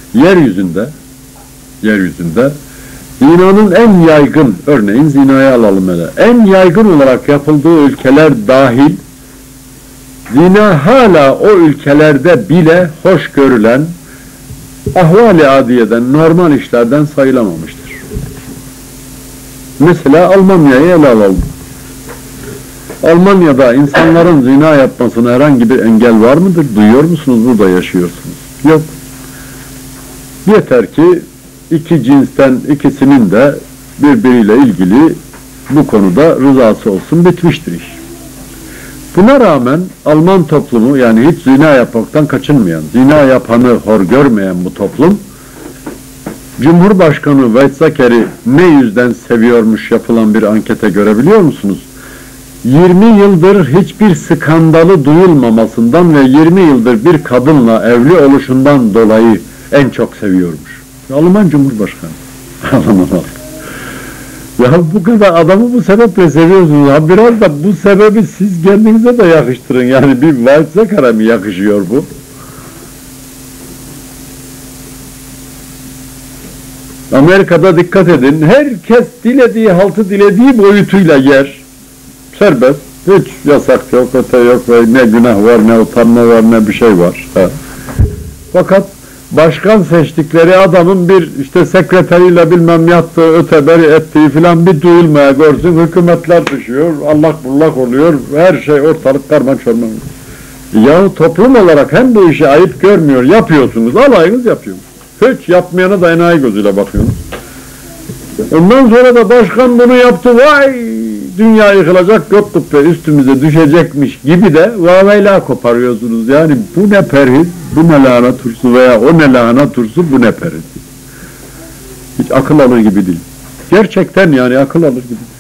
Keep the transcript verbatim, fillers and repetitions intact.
yeryüzünde yeryüzünde zinanın en yaygın, örneğin zinayı alalım hele, en yaygın olarak yapıldığı ülkeler dahil, zina hala o ülkelerde bile hoş görülen, ahvali adiyeden, normal işlerden sayılamamıştır. Mesela Almanya'yı ele alalım. Almanya'da insanların zina yapmasına herhangi bir engel var mıdır? Duyuyor musunuz? Burada yaşıyorsunuz. Yok. Yeter ki iki cinsten ikisinin de birbiriyle ilgili bu konuda rızası olsun, bitmiştir iş. Buna rağmen Alman toplumu, yani hiç zina yapmaktan kaçınmayan, zina yapanı hor görmeyen bu toplum, Cumhurbaşkanı Weizsäcker'i ne yüzden seviyormuş yapılan bir ankete görebiliyor musunuz? yirmi yıldır hiçbir skandalı duyulmamasından ve yirmi yıldır bir kadınla evli oluşundan dolayı en çok seviyormuş. Alman Cumhurbaşkanı. Alman Ya bu kadar adamı bu sebeple seviyorsunuz. Ha biraz da bu sebebi siz kendinize de yakıştırın. Yani bir Weizsäcker'e mi yakışıyor bu? Amerika'da dikkat edin. Herkes dilediği haltı dilediği boyutuyla yer. Serbest. Hiç yasak yok, öte yok ve ne günah var, ne utanma var, ne bir şey var. Ha. Fakat başkan seçtikleri adamın bir işte sekreteriyle bilmem yattığı, öteberi ettiği filan bir duyulmaya görsün, hükümetler düşüyor, allak bullak oluyor, her şey ortalık karman çorman. Yahu toplum olarak hem bu işi ayıp görmüyor, yapıyorsunuz, alayınız yapıyorsunuz. Hiç yapmayana da enayi gözüyle bakıyorsunuz. Ondan sonra da başkan bunu yaptı, vay dünya yıkılacak, gök kubbe üstümüze düşecekmiş gibi de vaveyla koparıyorsunuz. Yani bu ne perhiz, bu ne lahana turşusu veya o ne lahana turşusu, bu ne perhiz. Hiç akıl alır gibi değil. Gerçekten yani akıl alır gibi değil.